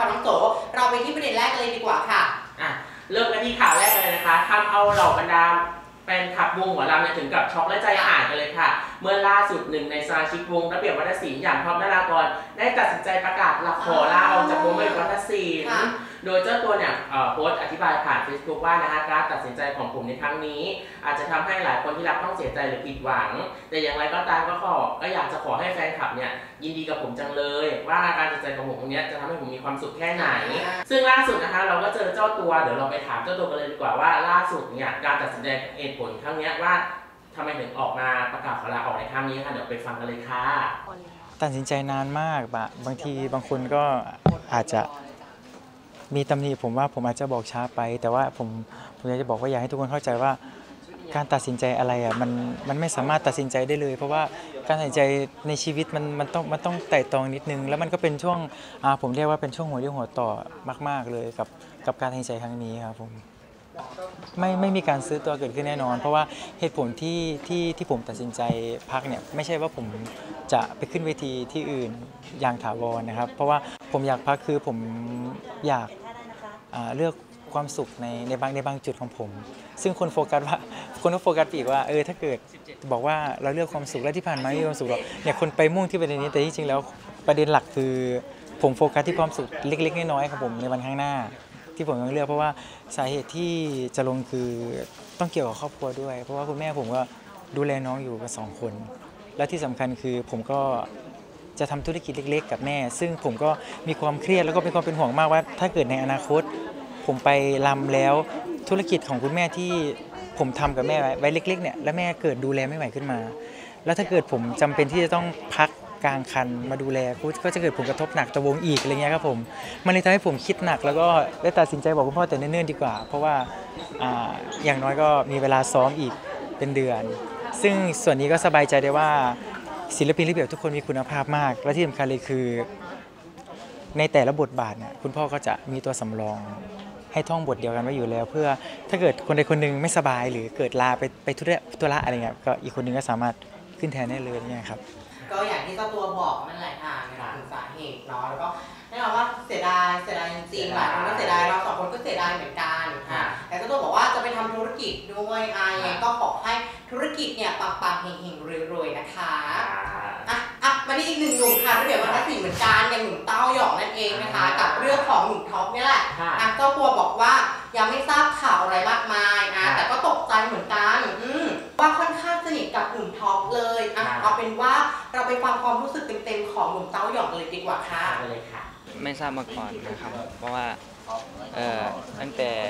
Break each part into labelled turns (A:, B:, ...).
A: น้องโจเราไปที่ประเด็นแรกเลยดีกว่าค่ะ
B: เริ่มกันที่ข่าวแรกเลยนะคะทำเอาเหล่าบรรดาแฟนคลับวงหมอลำถึงกับช็อกและใจหายกันเลยค่ะเมื่อล่าสุดหนึ่งในสมาชิกวงระเบียบวัฒนศิลป์อย่างท็อปนารากรได้ตัดสินใจประกาศขอลาออกจากวงระเบียบวัฒนศิลป์โดยเจ้าตัวเนี่ยโพสต์อธิบายผ่าน Facebook ว่านะคะการตัดสินใจของผมในครั้งนี้อาจจะทำให้หลายคนที่รักต้องเสียใจหรือผิดหวังแต่อย่างไรก็ตามก็อยากจะขอให้แฟนคลับเนี่ยยินดีกับผมจังเลยว่าการตัดสินใจของผมตรงนี้จะทำให้ผมมีความสุขแค่ไหนซึ่งล่าสุดนะคะเราก็เจอเจ้าตัวเดี๋ยวเราไปถามเจ้าตัวกันเลยดีกว่าว่าล่าสุดเนี่ยการตัดสินใจเหตุผลครั้งนี้ว่าทำไมถึงออกมาประกาศขอลาออกในครั้งนี้ค่ะเดี๋ยวไปฟังกันเลยค่ะ
C: ตัดสินใจนานมากบางทีบางคนก็อาจจะมีตำหนิผมว่าผมอาจจะบอกช้าไปแต่ว่าผมอยากจะบอกว่าอยากให้ทุกคนเข้าใจว่าการตัดสินใจอะไรมันไม่สามารถตัดสินใจได้เลยเพราะว่าการตัดสินใจในชีวิตมันต้องไต่ตรองนิดนึงแล้วมันก็เป็นช่วงผมเรียกว่าเป็นช่วงหัวเรี่ยวหัวต่อมากๆเลยกับการตัดสินใจครั้งนี้ครับผมไม่มีการซื้อตัวเกิดขึ้นแน่นอนเพราะว่าเหตุผลที่ผมตัดสินใจพักเนี่ยไม่ใช่ว่าผมจะไปขึ้นเวทีที่อื่นอย่างถาวรนะครับเพราะว่าผมอยากพักคือผมอยากเลือกความสุขในบางจุดของผมซึ่งคนก็โฟกัสอีกว่าถ้าเกิดบอกว่าเราเลือกความสุขและที่ผ่านมาไม่มีความสุขหรอกเนี่ยคนไปมุ่งที่ประเด็นนี้แต่ที่จริงแล้วประเด็นหลักคือผมโฟกัสที่ความสุขเล็กๆน้อยๆของผมในวันข้างหน้าที่ผมต้องเลือกเพราะว่าสาเหตุที่จะลงคือต้องเกี่ยวกับครอบครัวด้วยเพราะว่าคุณแม่ผมก็ดูแลน้องอยู่กัน2 คนและที่สำคัญคือผมก็จะทำธุรกิจเล็กๆกับแม่ซึ่งผมก็มีความเครียดแล้วก็มีความเป็นห่วงมากว่าถ้าเกิดในอนาคตผมไปรำแล้วธุรกิจของคุณแม่ที่ผมทำกับแม่ไว้เล็กๆเนี่ยแล้วแม่เกิดดูแลไม่ไหวขึ้นมาแล้วถ้าเกิดผมจำเป็นที่จะต้องพักกลางคันมาดูแลก็จะเกิดผลกระทบหนักต่อวงอีกอะไรเงี้ยครับผมมันเลยทำให้ผมคิดหนักแล้วก็ได้ตัดสินใจบอกคุณพ่อแต่เนิ่นๆดีกว่าเพราะว่าอย่างน้อยก็มีเวลาซ้อมอีกเป็นเดือนซึ่งส่วนนี้ก็สบายใจได้ว่าศิลปินระเบียบทุกคนมีคุณภาพมากและที่สำคัญเลยคือในแต่ละบทบาทเนี่ยคุณพ่อก็จะมีตัวสำรองให้ท่องบทเดียวกันไว้อยู่แล้วเพื่อถ้าเกิดคนใดคนหนึ่งไม่สบายหรือเกิดลาไปธุระอะไรเงี้ยก็อีกคนนึงก็สามารถขึ้นแทนได้เลยเนี่ยครับ
A: ก็อย่างที่เจ้าตัวบอกนั่นแหละค่ะถึงสาเหตุเนาะแล้วก็แน่นอนว่าเสียดายจริงๆหลายคนก็เสียดายเรา2 คนก็เสียดายเหมือนกันค่ะแต่เจ้าตัวบอกว่าจะไปทำธุรกิจด้วยยังไงก็ขอให้ธุรกิจเนี่ยปังๆเฮงๆรวยๆนะคะมาที่อีก1 หนุ่มค่ะระเบียบวัฒนศิลป์เหมือนกันอย่างหนุ่มเต้าหยองนั่นเองนะคะกับเรื่องของหนุ่มท็อปนี่แหละเจ้าตัวบอกว่ายังไม่ทราบข่าวอะไรมากมายแต่ก็ตกใจเหมือนกันว่าค่อนข้างสนิทกับหนุ่มท็อปเลยเอาเป็นว่าเราไปฟังความรู้สึกเต็มๆของหนุ่มเต้าหยองเลยดีกว่าค่ะ
B: เลยค่ะ
D: ไม่ทราบมาก่อนนะครับเพราะว่าตั้งแต่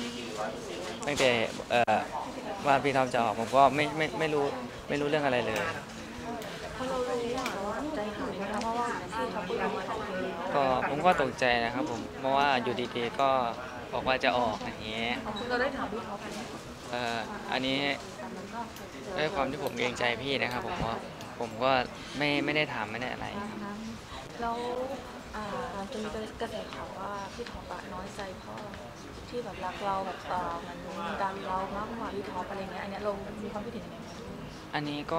D: ว่าพี่ท็อปจะออกผมก็ไม่รู้เรื่องอะไรเลย
E: เพราะเรารู้ว่าใจหายนะคะเพราะว่าพี่ท็อปพูดมา
D: ก็ผมก็ตกใจนะครับผมเพราะว่าอยู่ดีๆก็บอกว่าจะออกอย่างเงี้ย
E: เราได้ถามพี่ท็อปไหม
D: อันนี้ด้วยความที่ผมเกรงใจพี่นะครับผมก็ไม่ได้ถามไม่ได้อะไร
E: แล้วหลังจากนี้กระแสข่าวว่าพี่ท็อปน้อยใจพ่อที่แบบรักเราแบบมันดันเรามากกว่าพี่ท็อปอะไรเงี้ยอันนี้เรามีความคิดเห็นยังไง
D: อัน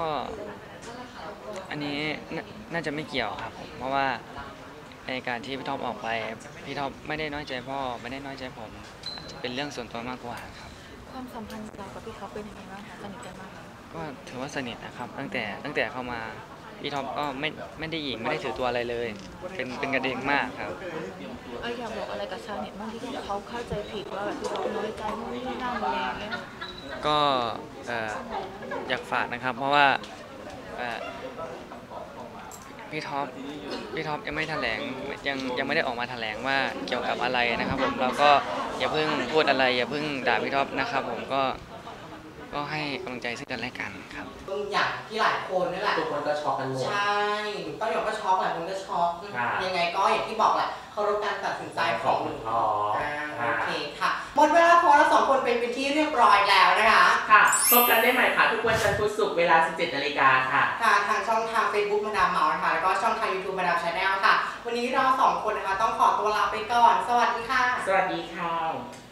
D: นี้น่าจะไม่เกี่ยวครับเพราะว่าในการที่พี่ท็อปออกไปพี่ท็อปไม่ได้น้อยใจพ่อไม่ได้น้อยใจผมจะเป็นเรื่องส่วนตัวมากกว่าครับ
E: ความสัมพันธ์เรากับพี่ท็อปเป็นยังไงบ้างคะสนิทกันมาก
D: ก็ถือว่าสนิทนะครับตั้งแต่เข้ามาพี่ท็อปก็ไม่ได้หยิ่งไม่ได้ถือตัวอะไรเลยเป็นกันเองมากครับ
E: อยากบอกอะไรกับชาวเน็ตบ้างที่เขาเข้าใจผิดว่าแบบพี่ท็อปน้อยใจนู่นนี่นั่นอะไรอย่างเงี้ย
D: ก็อยากฝากนะครับเพราะว่าพี่ท็อปยังไม่แถลงยังไม่ได้ออกมาแถลงว่าเกี่ยวกับอะไรนะครับผมเราก็อย่าเพิ่งพูดอะไรอย่าเพิ่งด่าพี่ท็อปนะครับผมก็ให้กำลังใจซึ่งกันและกันครับ
A: อย่างที่หลายคนนั่นแหละ
B: ทุกคนก็ช็อกกันหมด
A: ใช่ต้องยอมก็ช็อกหลายคนก็ช็อกยังไงก็อย่างที่บอกแหละเคารพการตัดสินใจของหนุ่มท็อปโอเคค่ะหมดเวลาพอเรา2 คนเป็นที่เรียบร้อยแล้วนะคะ
B: ค่ะพบกันได้ใหม่ค่ะทุกวันจันทร์พุธศุกร์เวลา 17 นาฬิกาค่ะ
A: ทางช่องทาง Facebook มาดามเมาส์นะคะแล้วก็ช่องทาง YouTube มาดามชาแนลค่ะวันนี้เรา2 คนนะคะต้องขอตัวลาไปก่อนสวัสดีค่ะ
B: สวัสดีค่ะ